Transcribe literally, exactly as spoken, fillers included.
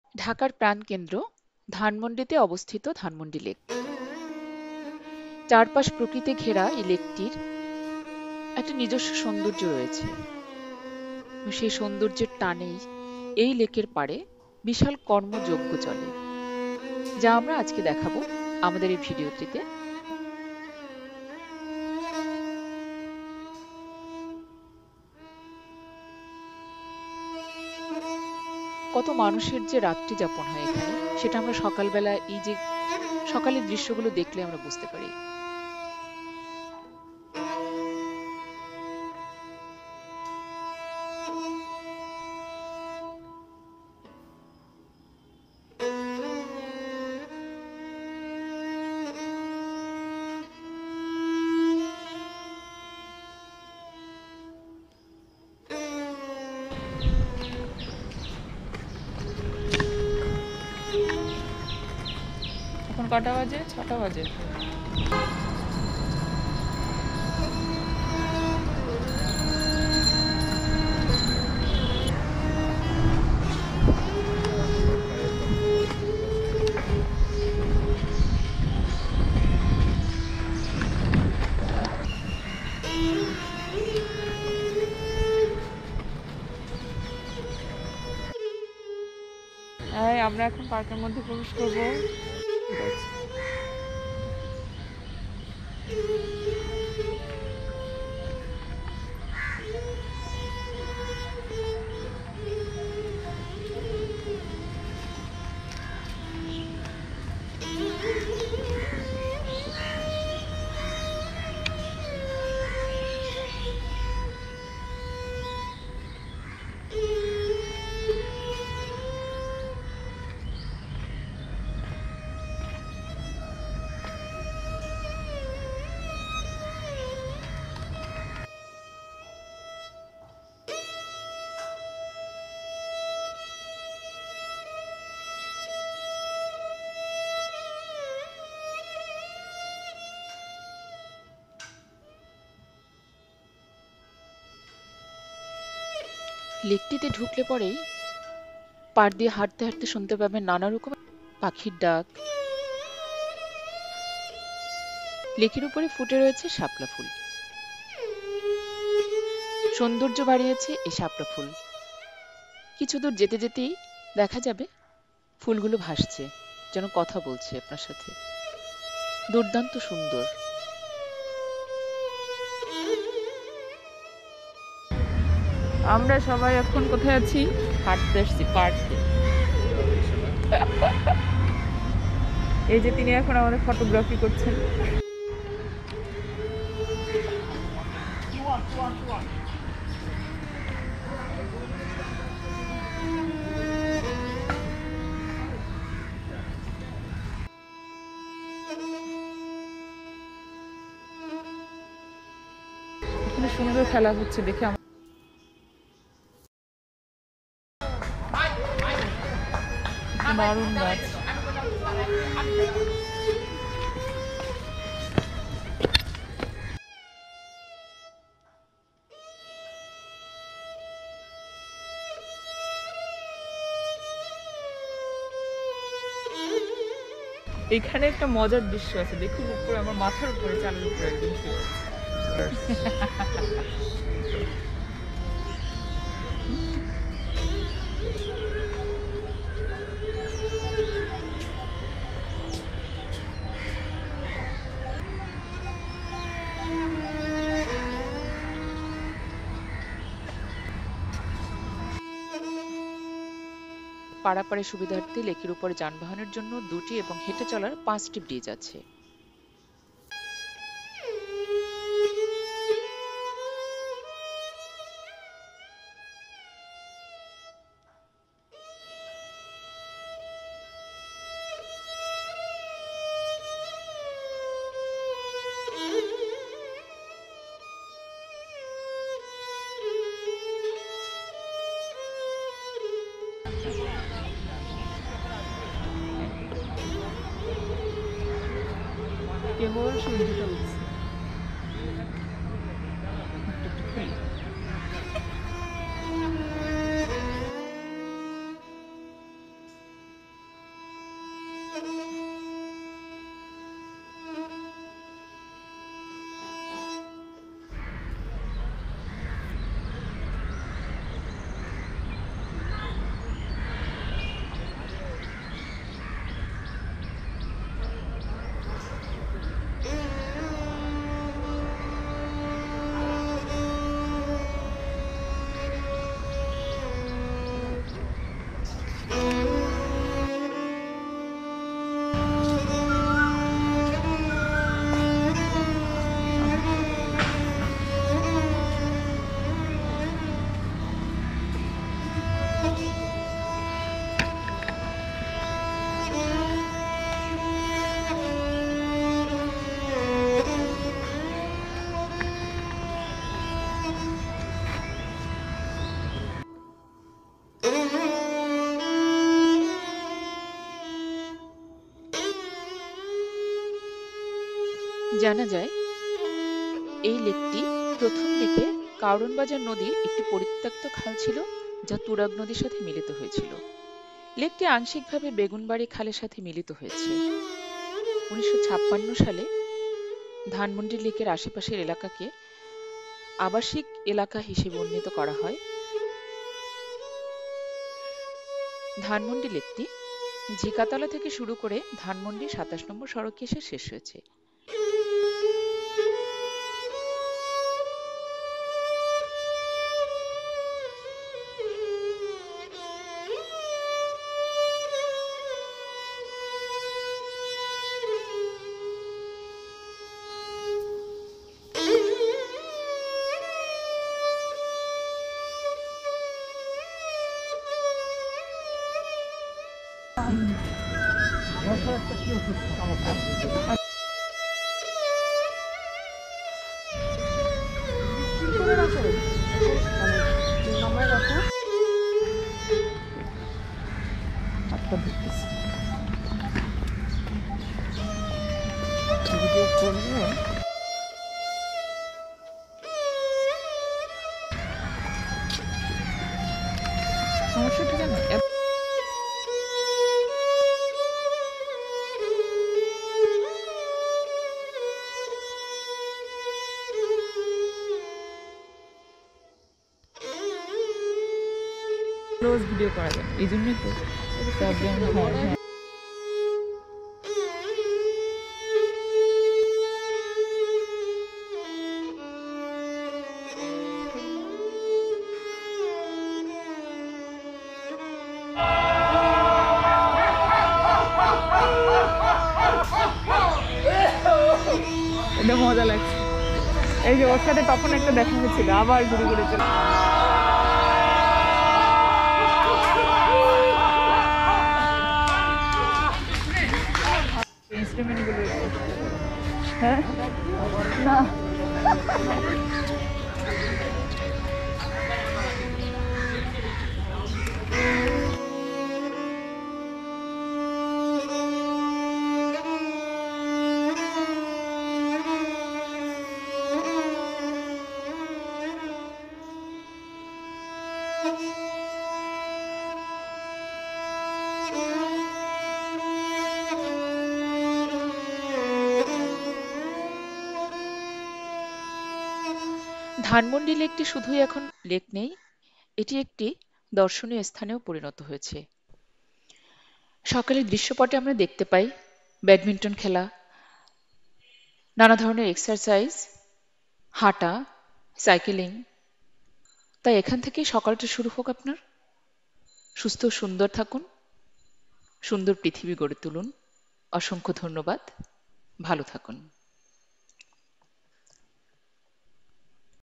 ঢাকার প্রাণকেন্দ্র ধানমন্ডিতে অবস্থিত ধানমন্ডি লেক। চারপাশ প্রকৃতি ঘেরা এই লেকটির একটা নিজস্ব সৌন্দর্য রয়েছে। সেই সৌন্দর্যের টানেই এই লেকের পাড়ে বিশাল কর্মযজ্ঞ চলে, যা আমরা আজকে দেখাবো আমাদের এই ভিডিওটিতে। কত মানুষের যে রাত্রি যাপন হয় এখানে, সেটা আমরা সকালবেলা এই যে সকালের দৃশ্যগুলো দেখলে আমরা বুঝতে পারি। এখন কটা বাজে? ছটা বাজে। আমরা এখন পার্কের মধ্যে প্রবেশ করবো। লেকটিতে ঢুকলে পরেই পাড় দিয়ে হাঁটতে হাঁটতে শুনতে পাবেন নানা রকম পাখির ডাক। লেকের উপরে ফুটে রয়েছে শাপলা ফুল, সৌন্দর্য বাড়িয়েছে এই শাপলা ফুল। কিছু দূর যেতে যেতেই দেখা যাবে ফুলগুলো ভাসছে, যেন কথা বলছে আপনার সাথে। দুর্দান্ত সুন্দর। আমরা সবাই এখন কোথায় আছি? হাঁটতে আসছি পার্কে। এই যে তিনি এখন আমাদের ফটোগ্রাফি করছেন। এখানে সুন্দর খেলা হচ্ছে দেখে আমার দারুণ গাছ। এখানে একটা মজার দৃশ্য আছে, দেখুন উপরে আমার মাথার উপরে চালের উপরে একদম শুয়ে আছে। পারাপারে সুবিধার্থে লেকের উপরে যানবাহনের জন্য দুটি এবং হেঁটে চলার পাঁচটি ব্রিজ আছে। কেবল সূর্যটা উঠছে। জানা যায় এই লেকটি প্রথম দিকে কাওরনবাজার নদীর একটি পরিত্যক্ত খাল ছিল, যা তুরাগ নদীর সাথে মিলিত হয়েছিল। লেকটি আংশিকভাবে বেগুনবাড়ি খালের সাথে মিলিত হয়েছে। উনিশশো ছাপ্পান্ন সালে ধানমন্ডি লেকের আশেপাশের এলাকাকে আবাসিক এলাকা হিসেবে উন্নীত করা হয়। ধানমন্ডি লেকটি ঝিকাতলা থেকে শুরু করে ধানমন্ডি সাতাশ নম্বর সড়কে এসে শেষ হয়েছে। সমস্যাটা কেন? রোজ ভিডিও করা যায়, এই জন্যই তো প্রবলেম হয়। এটা মজা লাগছে। এই যে ওর সাথে তখন একটা দেখা হয়েছিল, আবার ঘুরে ঘুরে চলে ইনস্ট্রুমেন্ট গুলো। হ্যাঁ না ধানমন্ডি লেকটি শুধুই এখন লেক নেই, এটি একটি দর্শনীয় স্থানেও পরিণত হয়েছে। সকালের দৃশ্যপটে আমরা দেখতে পাই ব্যাডমিন্টন খেলা, নানা ধরনের এক্সারসাইজ, হাঁটা, সাইকেলিং। তাই এখান থেকেই সকালটা শুরু হোক আপনার। সুস্থ সুন্দর থাকুন, সুন্দর পৃথিবী গড়ে তুলুন। অসংখ্য ধন্যবাদ, ভালো থাকুন।